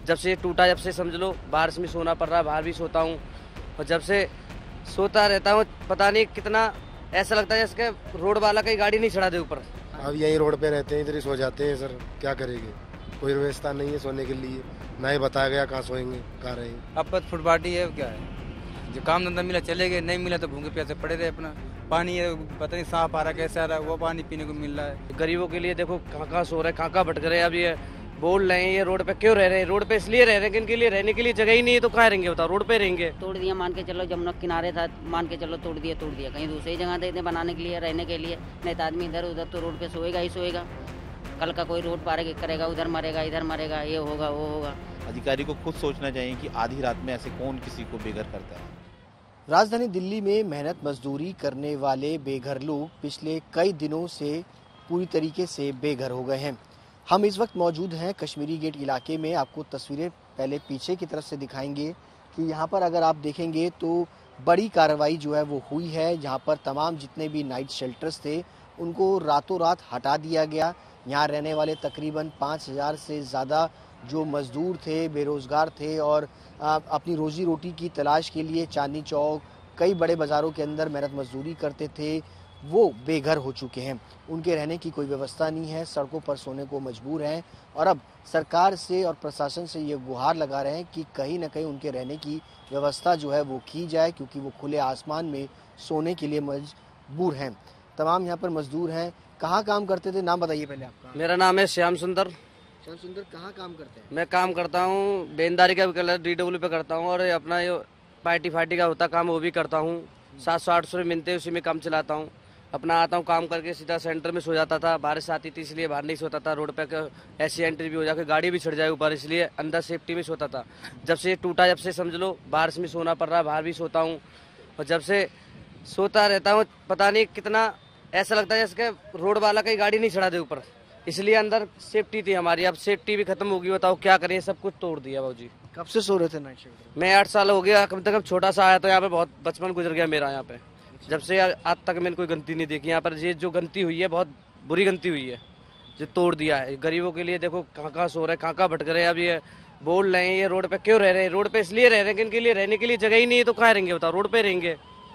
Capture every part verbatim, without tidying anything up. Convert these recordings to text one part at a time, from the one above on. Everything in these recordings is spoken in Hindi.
जब से ये टूटा, जब से समझ लो बारिश में सोना पड़ रहा है, बाहर भी सोता हूँ और जब से सोता रहता हूँ पता नहीं कितना ऐसा लगता है जैसे रोड वाला कहीं गाड़ी नहीं चढ़ा दे ऊपर। अब यहीं रोड पे रहते हैं, इधर ही सो जाते हैं सर, क्या करेंगे, कोई व्यवस्था नहीं है सोने के लिए, ना ही बताया गया कहाँ सोएंगे कहाँ रहेंगे। अब फुटपाटी है क्या है, जो काम धंधा मिला चले गए, नहीं मिला तो भूखे प्यासे पड़े रहे। अपना पानी है पता नहीं साफ आ रहा कैसे आ रहा है, वो पानी पीने को मिल रहा है। गरीबों के लिए देखो कहाँ कहाँ सो रहे हैं, कहाँ कहाँ भटक रहे हैं। अब ये बोल रहे हैं ये रोड पे क्यों रह रहे हैं, रोड पे इसलिए रह रहे हैं कि इनके लिए रहने के लिए जगह ही नहीं है, तो कहाँ रहेंगे बताओ, रोड पे रहेंगे। तोड़ दिया, मान के चलो जमुना किनारे था, मान के चलो तोड़ दिया तोड़ दिया कहीं दूसरी जगह देते बनाने के लिए, रहने के लिए। नहीं तो आदमी इधर उधर तो रोड पे सोएगा ही सोएगा। कल का कोई रोड पार करेगा, उधर मरेगा इधर मरेगा, ये होगा वो होगा। अधिकारी को खुद सोचना चाहिए कि आधी रात में ऐसे कौन किसी को बेघर करता है। राजधानी दिल्ली में मेहनत मजदूरी करने वाले बेघर लोग पिछले कई दिनों से पूरी तरीके से बेघर हो गए हैं। हम इस वक्त मौजूद हैं कश्मीरी गेट इलाके में। आपको तस्वीरें पहले पीछे की तरफ से दिखाएंगे कि यहाँ पर अगर आप देखेंगे तो बड़ी कार्रवाई जो है वो हुई है। यहाँ पर तमाम जितने भी नाइट शेल्टर्स थे उनको रातों रात हटा दिया गया। यहाँ रहने वाले तकरीबन पाँच हज़ार से ज़्यादा जो मज़दूर थे, बेरोज़गार थे और अपनी रोज़ी रोटी की तलाश के लिए चांदनी चौक, कई बड़े बाज़ारों के अंदर मेहनत मजदूरी करते थे, वो बेघर हो चुके हैं। उनके रहने की कोई व्यवस्था नहीं है, सड़कों पर सोने को मजबूर हैं और अब सरकार से और प्रशासन से ये गुहार लगा रहे हैं कि कहीं ना कहीं उनके रहने की व्यवस्था जो है वो की जाए, क्योंकि वो खुले आसमान में सोने के लिए मजबूर हैं। तमाम यहाँ पर मजदूर हैं। कहाँ काम करते थे, नाम बताइए पहले आपका। मेरा नाम है श्याम सुंदर। श्याम सुंदर, कहाँ काम करते हैं? मैं काम करता हूँ बेंदारी का कलर डी डब्ल्यू पे करता हूँ और अपना जो पार्टी फार्टी का होता काम वो भी करता हूँ। सात सौ आठ सौ मिलते हैं, उसी में काम चलाता हूँ। अपना आता हूँ काम करके सीधा सेंटर में सो जाता था। बारिश आती थी इसलिए बाहर नहीं सोता था, रोड पे ऐसी एंट्री भी हो जाकर गाड़ी भी छिड़ जाए ऊपर, इसलिए अंदर सेफ्टी में सोता था। जब से ये टूटा, जब से समझ लो बारिश में सोना पड़ रहा है, बाहर भी सोता हूँ और जब से सोता रहता हूँ पता नहीं कितना ऐसा लगता है जैसे रोड वाला कहीं गाड़ी नहीं चढ़ा दे ऊपर, इसलिए अंदर सेफ्टी थी हमारी। अब सेफ्टी भी खत्म होगी, बताओ क्या करें, सब कुछ तोड़ दिया बाबूजी। कब से सो रहे थे नाइट शेल्टर? मैं आठ साल हो गया, कम से कम छोटा सा आया तो यहाँ पे बहुत बचपन गुजर गया मेरा यहाँ पे। जब से आज तक मैंने कोई गलती नहीं देखी यहाँ पर। ये जो गलती हुई है बहुत बुरी गलती हुई है, जो तोड़ दिया है। गरीबों के लिए देखो कहाँ कहाँ सो रहे हैं, कहाँ कहाँ भटक रहे हैं। अब ये बोल रहे हैं ये रोड पे क्यों रह रहे हैं, रोड पे इसलिए रह रहे हैं कि इनके लिए रहने के लिए जगह ही नहीं है, तो कहाँ रहेंगे बताओ, रोड पे रहेंगे।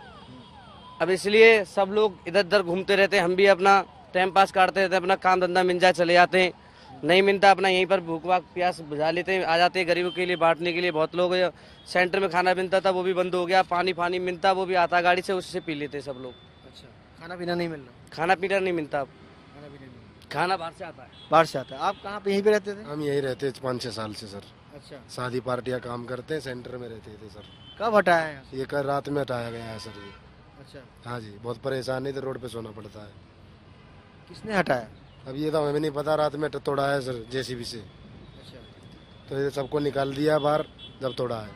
अब इसलिए सब लोग इधर उधर घूमते रहते हैं, हम भी अपना टाइम पास काटते रहते हैं, अपना काम धंधा मिल जाए चले जाते हैं, नहीं मिलता अपना यहीं पर भूख भाग प्यास बुझा लेते हैं, आ जाते हैं। गरीबों के लिए बांटने के लिए बहुत लोग, सेंटर में खाना मिलता था वो भी बंद हो गया, पानी पानी मिलता वो भी आता गाड़ी से, उससे पी लेते सब लोग। अच्छा, खाना पीना नहीं मिल रहा? खाना पीना नहीं मिलता अब, खाना पीना नहीं, खाना बाहर से आता है। बाहर से आता है। आप कहाँ पे, यहीं पे रहते थे? हम यहीं रहते हैं पाँच छः साल से सर। अच्छा, शादी पार्टियाँ काम करते हैं, सेंटर में रहते थे सर। कब हटाया है? ये कल रात में हटाया गया है सर। ये अच्छा, हाँ जी, बहुत परेशान नहीं तो रोड पे सोना पड़ता है। किसने हटाया? अब ये तो हमें नहीं पता, रात में तोड़ा है सर जेसीबी से। अच्छा, तो ये सबको निकाल दिया बाहर जब तोड़ा है।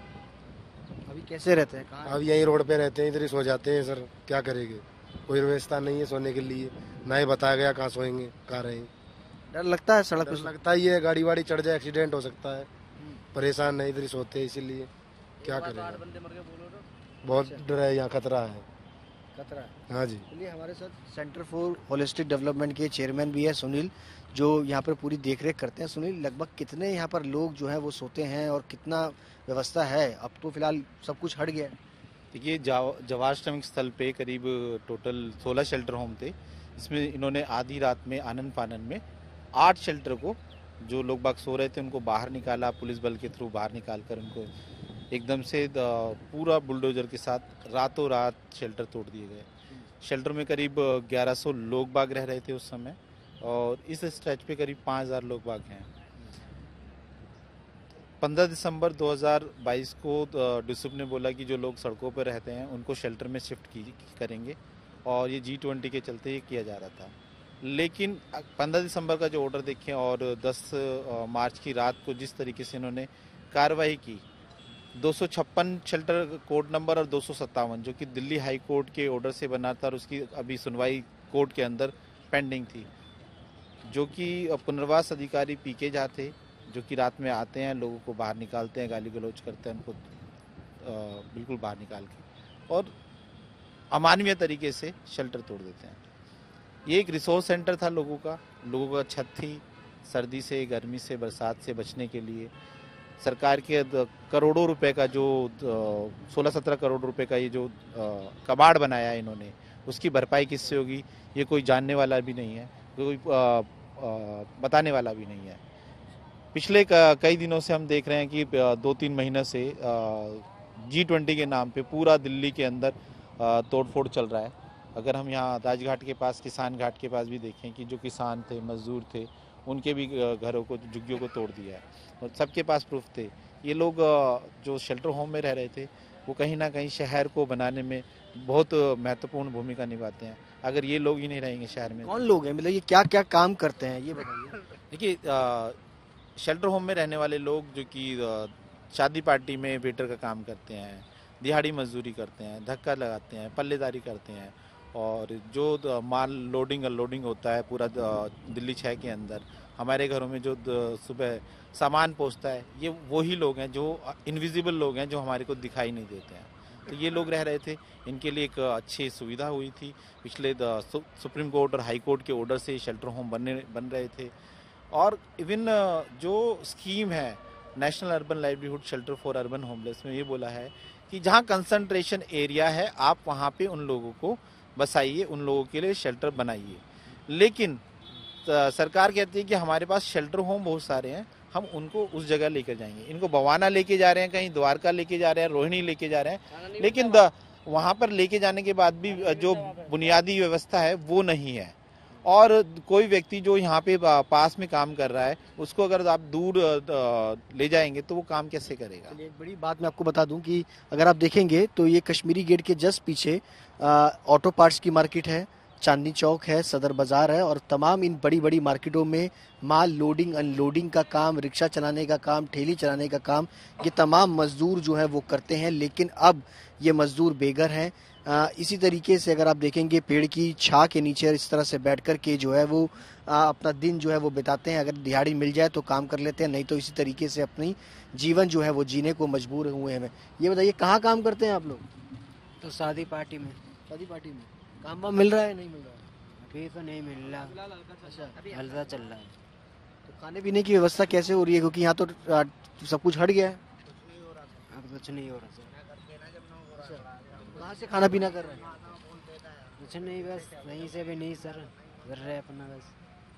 अभी कैसे रहते हैं, कहाँ? अब यहीं रोड पे रहते हैं, इधर ही सो जाते हैं सर, क्या करेंगे, कोई व्यवस्था नहीं है सोने के लिए, ना ही बताया गया कहाँ सोएंगे कहाँ रहेंगे। डर लगता है सड़क डर पे? लगता ही है, गाड़ी वाड़ी चढ़ जाए एक्सीडेंट हो सकता है। परेशान नहीं, इधर ही सोते हैं, इसीलिए क्या करेंगे। बहुत डर है, यहाँ खतरा है। खतरा है। हाँ जी। चलिए, हमारे साथ सेंटर फॉर होलिस्टिक डेवलपमेंट के चेयरमैन भी है सुनील, जो यहाँ पर पूरी देखरेख करते हैं। सुनील, लगभग कितने यहाँ पर लोग जो हैं वो सोते हैं और कितना व्यवस्था है? अब तो फिलहाल सब कुछ हट गया है। देखिए, जवाहर श्रमिक स्थल पे करीब टोटल सोलह शेल्टर होम थे। इसमें इन्होंने आधी रात में आनन फानन में आठ शेल्टर को, जो लोग बाग सो रहे थे उनको बाहर निकाला, पुलिस बल के थ्रू बाहर निकाल कर उनको एकदम से पूरा बुलडोजर के साथ रातों रात शेल्टर तोड़ दिए गए। शेल्टर में करीब ग्यारह सौ लोग बाग रह रहे थे उस समय और इस स्ट्रेच पे करीब पाँच हज़ार लोग बाग हैं। पंद्रह दिसंबर दो हज़ार बाईस को डिसुप ने बोला कि जो लोग सड़कों पर रहते हैं उनको शेल्टर में शिफ्ट की करेंगे और ये जी ट्वेंटी के चलते ये किया जा रहा था। लेकिन पंद्रह दिसंबर का जो ऑर्डर देखें और दस मार्च की रात को जिस तरीके से इन्होंने कार्रवाई की, दो सौ छप्पन शेल्टर कोड नंबर और दो सौ सत्तावन जो कि दिल्ली हाई कोर्ट के ऑर्डर से बना था और उसकी अभी सुनवाई कोर्ट के अंदर पेंडिंग थी, जो कि पुनर्वास अधिकारी पीके झा थे, जो कि रात में आते हैं, लोगों को बाहर निकालते हैं, गाली गलौज करते हैं उनको आ, बिल्कुल बाहर निकाल के और अमानवीय तरीके से शेल्टर तोड़ देते हैं। ये एक रिसोर्स सेंटर था लोगों का, लोगों का छत थी, सर्दी से, गर्मी से, बरसात से बचने के लिए सरकार के द- करोड़ों रुपए का जो सोलह सत्रह करोड़ रुपए का ये जो अ, कबाड़ बनाया है इन्होंने, उसकी भरपाई किससे होगी ये कोई जानने वाला भी नहीं है, कोई अ, अ, बताने वाला भी नहीं है। पिछले क- कई दिनों से हम देख रहे हैं कि अ, दो तीन महीने से जी ट्वेंटी के नाम पे पूरा दिल्ली के अंदर अ, तोड़फोड़ चल रहा है। अगर हम यहाँ राजघाट के पास, किसान घाट के पास भी देखें कि जो किसान थे, मजदूर थे, उनके भी अ, घरों को, झुग्गियों को तोड़ दिया है और सबके पास प्रूफ थे। ये लोग अ, जो शेल्टर होम में रह रहे थे वो कहीं ना कहीं शहर को बनाने में बहुत महत्वपूर्ण भूमिका निभाते हैं। अगर ये लोग ही नहीं रहेंगे शहर में, कौन लोग हैं, मतलब ये क्या क्या काम करते हैं ये बताइए। देखिए अ, शेल्टर होम में रहने वाले लोग जो कि अ, शादी पार्टी में वेटर का काम करते हैं, दिहाड़ी मजदूरी करते हैं, धक्का लगाते हैं, पल्लेदारी करते हैं, और जो द- माल लोडिंग अनलोडिंग होता है पूरा द- दिल्ली छः के अंदर, हमारे घरों में जो द- सुबह सामान पहुंचता है, ये वही लोग हैं जो इनविजिबल लोग हैं, जो हमारे को दिखाई नहीं देते हैं। तो ये लोग रह रहे थे, इनके लिए एक अच्छी सुविधा हुई थी। पिछले द- सु, सुप्रीम कोर्ट और हाई कोर्ट के ऑर्डर से शेल्टर होम बनने बन रहे थे। और इवन जो स्कीम है national urban livelihood shelter for urban homeless में ये बोला है कि जहाँ कंसंट्रेशन एरिया है आप वहाँ पे उन लोगों को बसाइए, उन लोगों के लिए शेल्टर बनाइए। लेकिन अ, सरकार कहती है कि हमारे पास शेल्टर होम बहुत सारे हैं, हम उनको उस जगह लेकर जाएंगे। इनको बवाना लेके जा रहे हैं, कहीं द्वारका लेके जा रहे हैं, रोहिणी लेके जा रहे हैं, लेकिन द- वहाँ पर लेके जाने के बाद भी जो बुनियादी व्यवस्था है वो नहीं है। और कोई व्यक्ति जो यहाँ पे पास में काम कर रहा है उसको अगर आप दूर अ, ले जाएंगे तो वो काम कैसे करेगा। चलिए, एक बड़ी बात मैं आपको बता दूं कि अगर आप देखेंगे तो ये कश्मीरी गेट के जस्ट पीछे अ, ऑटो पार्ट्स की मार्केट है, चांदनी चौक है, सदर बाजार है, और तमाम इन बड़ी बड़ी मार्केटों में माल लोडिंग अनलोडिंग का काम, रिक्शा चलाने का काम, ठेली चलाने का काम, ये तमाम मजदूर जो है वो करते हैं। लेकिन अब ये मजदूर बेघर हैं। अ, इसी तरीके से अगर आप देखेंगे पेड़ की छा के नीचे इस तरह से बैठ कर के जो है वो अ, अपना दिन जो है वो बिताते हैं। अगर दिहाड़ी मिल जाए तो काम कर लेते हैं, नहीं तो इसी तरीके से अपनी जीवन जो है वो जीने को मजबूर हुए हैं। ये बताइए कहाँ काम करते हैं आप लोग? तो शादी पार्टी में शादी पार्टी में काम वाम मिल रहा है, नहीं मिल रहा है? अभी तो नहीं मिल रहा, अच्छा, हल्का चल रहा है। तो खाने पीने की व्यवस्था कैसे हो रही है, क्योंकि यहाँ तो अ, सब कुछ हट गया है। अब कुछ नहीं हो रहा सर, कहाँ से खाना पीना कर रहे हैं? कुछ नहीं, बस नहीं से भी नहीं सर, कर रहे अपना बस।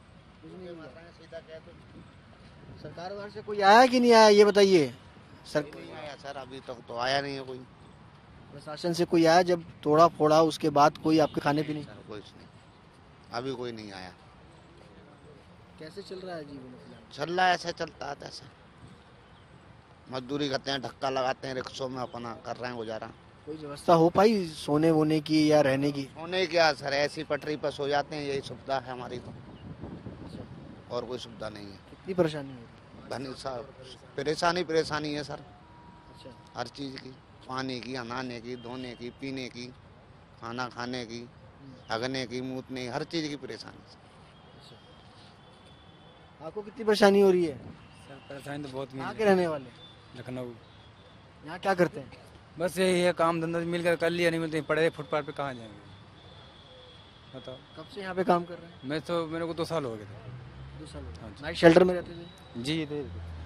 सरकार वहाँ से कोई आया कि नहीं आया ये बताइए। सर नहीं आया सर, अभी तक तो आया नहीं है कोई। प्रशासन से कोई आया जब तोड़ा फोड़ा उसके बाद कोई आपके खाने पीने? सर कोई नहीं, अभी कोई नहीं आया। कैसे चल रहा है जीवन फिलहाल? चल रहा है ऐसा, चलता है ऐसा। मजदूरी करते हैं, धक्का लगाते हैं, रिक्शों में अपना कर रहे हैं गुजारा। कोई व्यवस्था हो पाई सोने वोने की या रहने की? होने क्या सर, ऐसी पटरी पर सो जाते हैं, यही सुविधा है हमारी तो, और कोई सुविधा नहीं है। कितनी परेशानी हो रही है? धनी सर परेशानी परेशानी है सर, अच्छा, हर चीज़ की, पानी की, नहाने की, धोने की, पीने की, खाना खाने की, हगने की, मूतने की, हर चीज़ की परेशानी। आपको कितनी परेशानी हो रही है? सर परेशानी तो बहुत कहाँ मिल के रहने वाले? लखनऊ। यहाँ क्या करते हैं? बस यही है, काम धंधा मिलकर कर लिया, नहीं मिलते पड़े फुटपाथ पे कहाँ जाएंगे बताओ। कब से यहाँ पे काम कर रहे हैं? मैं तो, मेरे को दो साल हो गए थे। दो साल हो हाँ गए। जी। नाइट शेल्टर में रहते थे, जी दे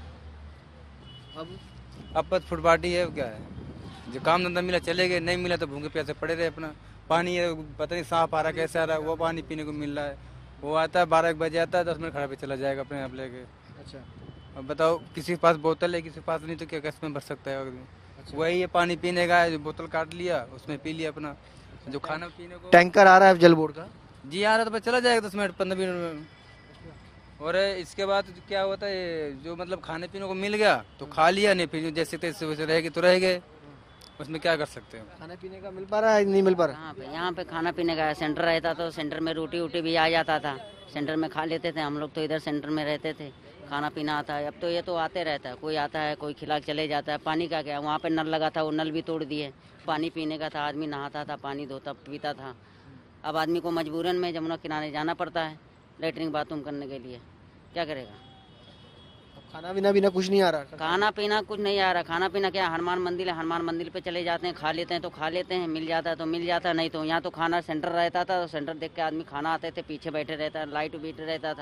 अब अब बस फुटपाथ ही है, क्या है, जो काम धंधा मिला चले गए, नहीं मिला तो भूखे प्यासे पड़े रहे अपना। पानी है पता नहीं साफ आ रहा कैसे आ रहा है, वो पानी पीने को मिल रहा है। वो आता है बारह एक बजे आता है, दस मिनट खड़ा पे चला जाएगा अपने आप लेके। अच्छा, अब बताओ किसी के पास बोतल है, किसी के पास नहीं, तो क्या कैसे में भर सकता है आदमी। वही है, पानी पीने का है, जो बोतल काट लिया उसमें पी लिया अपना। जो खाना पीने को टैंकर आ रहा है जल बोर्ड का? जी आ रहा तो बस चला जाएगा दस मिनट पंद्रह मिनट में। और इसके बाद क्या होता है, जो मतलब खाने पीने को मिल गया तो खा लिया, नहीं फिर जैसे तैसे वैसे रह गए तो रह गए, उसमें क्या कर सकते हैं। खाने पीने का मिल पा रहा है, नहीं मिल पा रहा? यहाँ पे यहाँ पे खाना पीने का सेंटर रहता तो सेंटर में रोटी वोटी भी आ जाता था, सेंटर में खा लेते थे हम लोग। तो इधर सेंटर में रहते थे, खाना पीना आता है। अब तो ये तो आते रहता है, कोई आता है कोई खिला के चले जाता है। पानी का क्या, वहाँ पे नल लगा था, वो नल भी तोड़ दिए। पानी पीने का था, आदमी नहाता था, पानी धोता पीता था। अब आदमी को मजबूरन में जमुना किनारे जाना पड़ता है लेटरिन बाथरूम करने के लिए, क्या करेगा। अब खाना पीना बिना कुछ नहीं आ रहा? खाना पीना कुछ नहीं आ रहा। खाना पीना क्या, हनुमान मंदिर है, हनुमान मंदिर पे चले जाते हैं, खा लेते हैं तो खा लेते हैं, मिल जाता है तो मिल जाता है, नहीं तो यहाँ तो खाना सेंटर रहता था, तो सेंटर देख के आदमी खाना आते थे, पीछे बैठे रहता, लाइट बीट रहता था,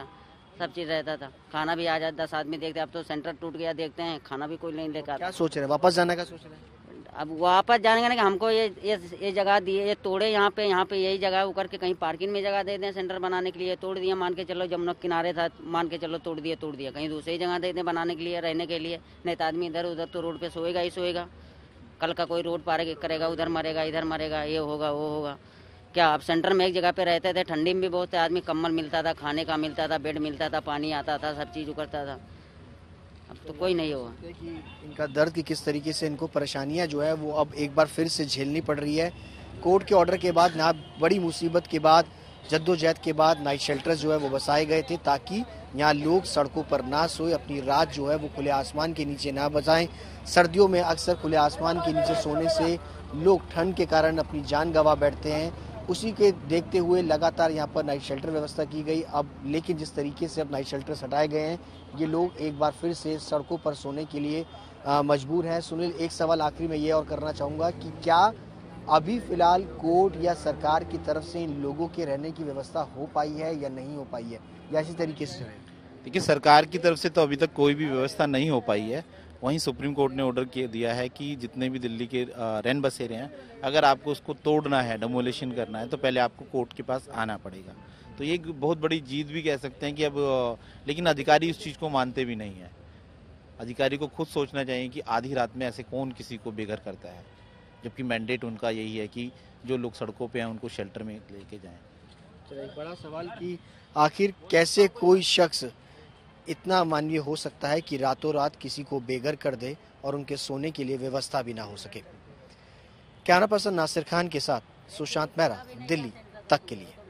सब चीज़ रहता था। खाना भी आ जाता, दस आदमी देखते, अब तो सेंटर टूट गया, देखते हैं खाना भी कोई नहीं लेकर क्या आता। सोच रहे हैं, वापस जाने का सोच रहे हैं? अब वापस जाने का नहीं, हमको ये ये ये जगह दिए, ये तोड़े यहाँ पे यहाँ पे यही जगह वो करके कहीं पार्किंग में जगह दे दें सेंटर बनाने के लिए। तोड़ दिया, मान के चलो जमुना किनारे था, मान के चलो तोड़ दिया तोड़ दिया कहीं दूसरी जगह दे दें बनाने के लिए, रहने के लिए। नहीं तो आदमी इधर उधर तो रोड पे सोएगा ही सोएगा। कल का कोई रोड पार करेगा, उधर मरेगा, इधर मरेगा, ये होगा वो होगा। क्या आप सेंटर में एक जगह पे रहते थे, ठंडी में भी बहुत थे आदमी, कम्बल मिलता था, खाने का मिलता था, बेड मिलता था, पानी आता था, सब चीज़ करता था। अब तो कोई नहीं होगा। कि इनका दर्द की किस तरीके से इनको परेशानियां जो है वो अब एक बार फिर से झेलनी पड़ रही है। कोर्ट के ऑर्डर के बाद ना बड़ी मुसीबत के बाद, जद्दोजहद के बाद नाइट शेल्टर्स जो है वो बसाए गए थे ताकि यहाँ लोग सड़कों पर ना सोए, अपनी रात जो है वो खुले आसमान के नीचे ना बसाएं। सर्दियों में अक्सर खुले आसमान के नीचे सोने से लोग ठंड के कारण अपनी जान गंवा बैठते हैं। उसी के देखते हुए लगातार यहाँ पर नाइट शेल्टर व्यवस्था की गई। अब लेकिन जिस तरीके से अब नाइट शेल्टर्स हटाए गए हैं, ये लोग एक बार फिर से सड़कों पर सोने के लिए आ, मजबूर हैं। सुनील, एक सवाल आखिरी में ये और करना चाहूँगा कि क्या अभी फिलहाल कोर्ट या सरकार की तरफ से इन लोगों के रहने की व्यवस्था हो पाई है या नहीं हो पाई है, या इसी तरीके से? देखिए, सरकार की तरफ से तो अभी तक कोई भी व्यवस्था नहीं हो पाई है। वहीं सुप्रीम कोर्ट ने ऑर्डर किया दिया है कि जितने भी दिल्ली के रैन बसेरे हैं, अगर आपको उसको तोड़ना है, डेमोलिशन करना है, तो पहले आपको कोर्ट के पास आना पड़ेगा। तो ये बहुत बड़ी जीत भी कह सकते हैं कि अब, लेकिन अधिकारी उस चीज़ को मानते भी नहीं है। अधिकारी को खुद सोचना चाहिए कि आधी रात में ऐसे कौन किसी को बेघर करता है, जबकि मैंडेट उनका यही है कि जो लोग सड़कों पे हैं उनको शेल्टर में लेके जाएं। चलो, एक बड़ा सवाल कि आखिर कैसे कोई शख्स इतना मानवीय हो सकता है कि रातों रात किसी को बेघर कर दे और उनके सोने के लिए व्यवस्था भी ना हो सके। कैमरा पर्सन नासिर खान के साथ सुशांत मेहरा, दिल्ली तक के लिए।